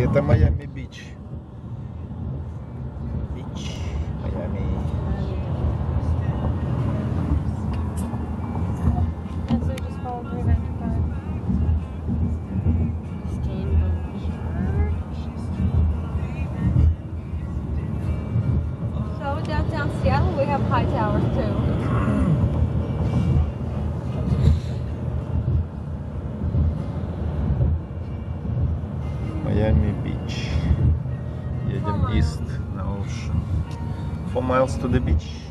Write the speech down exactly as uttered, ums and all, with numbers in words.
Это Майами Бич. Бич. Майами. And so just follow three ninety-five. So downtown Seattle, we have high towers too. Майами Бич. Едем east на Ocean. Four miles to the beach.